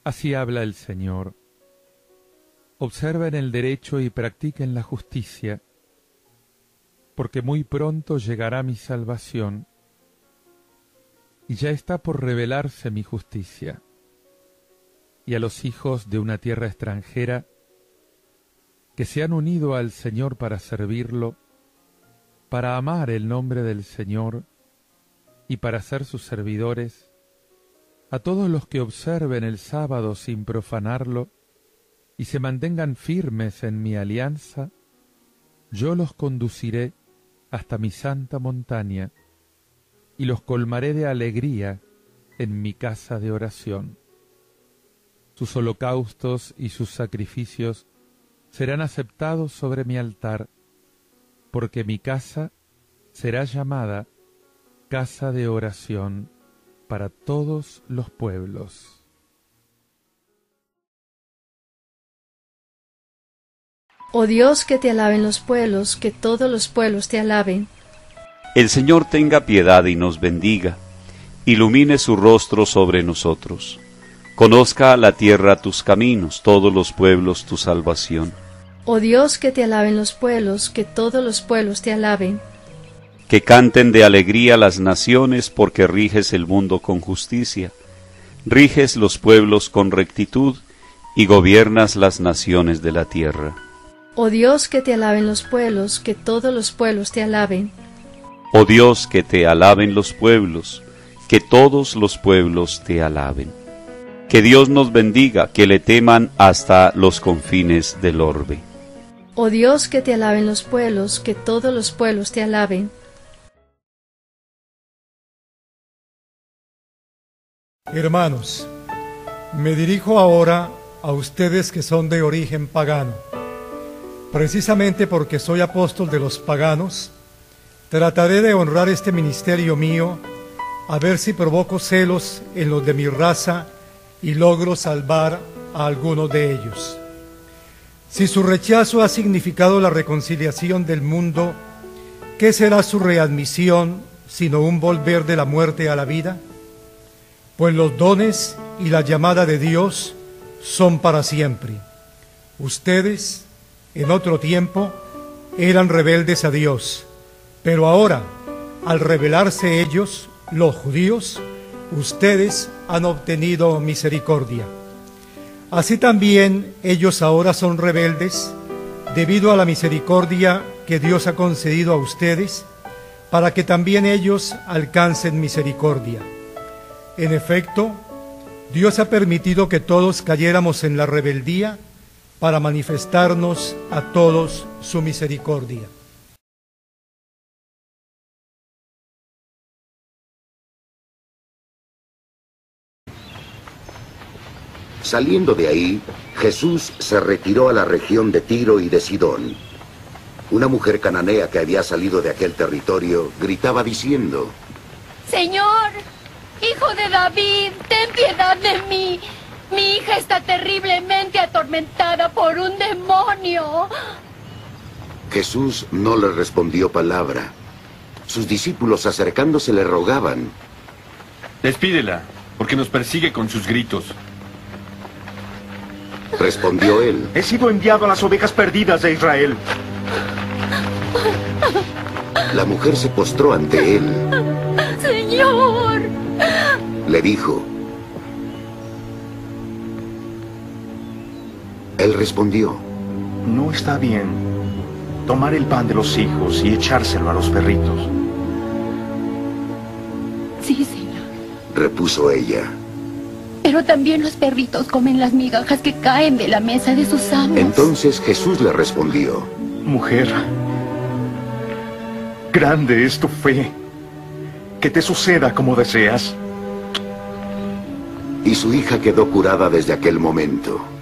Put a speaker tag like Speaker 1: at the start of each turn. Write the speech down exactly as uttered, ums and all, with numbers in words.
Speaker 1: Así habla el Señor. Observen el derecho y practiquen la justicia, porque muy pronto llegará mi salvación, y ya está por revelarse mi justicia. Y a los hijos de una tierra extranjera, que se han unido al Señor para servirlo, para amar el nombre del Señor y para ser sus servidores, a todos los que observen el sábado sin profanarlo y se mantengan firmes en mi alianza, yo los conduciré hasta mi santa montaña y los colmaré de alegría en mi casa de oración. Sus holocaustos y sus sacrificios serán aceptados sobre mi altar, porque mi casa será llamada casa de oración para todos los pueblos.
Speaker 2: Oh Dios, que te alaben los pueblos, que todos los pueblos te alaben.
Speaker 3: El Señor tenga piedad y nos bendiga, ilumine su rostro sobre nosotros. Conozca la tierra tus caminos, todos los pueblos tu salvación.
Speaker 2: Oh Dios, que te alaben los pueblos, que todos los pueblos te alaben.
Speaker 3: Que canten de alegría las naciones, porque riges el mundo con justicia. Riges los pueblos con rectitud, y gobiernas las naciones de la tierra.
Speaker 2: Oh Dios, que te alaben los pueblos, que todos los pueblos te alaben.
Speaker 3: Oh Dios, que te alaben los pueblos, que todos los pueblos te alaben. Que Dios nos bendiga, que le teman hasta los confines del orbe.
Speaker 2: Oh Dios, que te alaben los pueblos, que todos los pueblos te alaben.
Speaker 4: Hermanos, me dirijo ahora a ustedes que son de origen pagano. Precisamente porque soy apóstol de los paganos, trataré de honrar este ministerio mío, a ver si provoco celos en los de mi raza y logro salvar a algunos de ellos. Si su rechazo ha significado la reconciliación del mundo, ¿qué será su readmisión sino un volver de la muerte a la vida? Pues los dones y la llamada de Dios son para siempre. Ustedes, en otro tiempo, eran rebeldes a Dios, pero ahora, al rebelarse ellos, los judíos, ustedes han obtenido misericordia. Así también ellos ahora son rebeldes debido a la misericordia que Dios ha concedido a ustedes, para que también ellos alcancen misericordia. En efecto, Dios ha permitido que todos cayéramos en la rebeldía para manifestarnos a todos su misericordia.
Speaker 5: Saliendo de ahí, Jesús se retiró a la región de Tiro y de Sidón. Una mujer cananea que había salido de aquel territorio gritaba diciendo:
Speaker 6: Señor, Hijo de David, ten piedad de mí. Mi hija está terriblemente atormentada por un demonio.
Speaker 5: Jesús no le respondió palabra. Sus discípulos acercándose le rogaban:
Speaker 7: Despídela, porque nos persigue con sus gritos.
Speaker 5: Respondió él:
Speaker 8: He sido enviado a las ovejas perdidas de Israel.
Speaker 5: La mujer se postró ante él.
Speaker 6: Señor,
Speaker 5: le dijo. Él respondió:
Speaker 8: No está bien tomar el pan de los hijos y echárselo a los perritos.
Speaker 6: Sí, Señor.
Speaker 5: Repuso ella:
Speaker 6: Pero también los perritos comen las migajas que caen de la mesa de sus amos.
Speaker 5: Entonces Jesús le respondió:
Speaker 8: Mujer, grande es tu fe. Que te suceda como deseas.
Speaker 5: Y su hija quedó curada desde aquel momento.